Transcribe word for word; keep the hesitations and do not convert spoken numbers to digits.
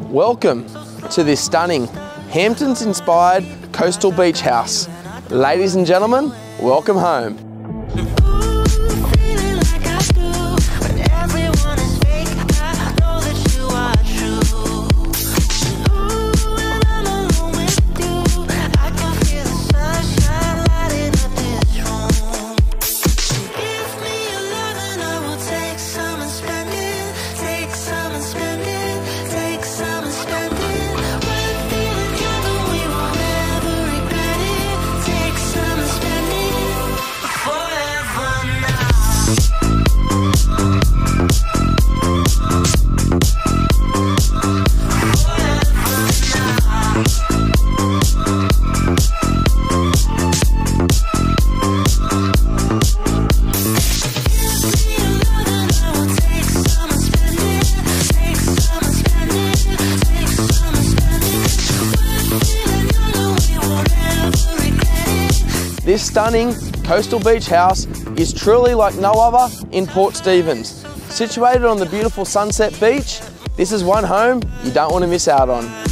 Welcome to this stunning Hamptons-inspired coastal beach house. Ladies and gentlemen, welcome home. This stunning coastal beach house is truly like no other in Port Stephens. Situated on the beautiful Sunset Beach, this is one home you don't want to miss out on.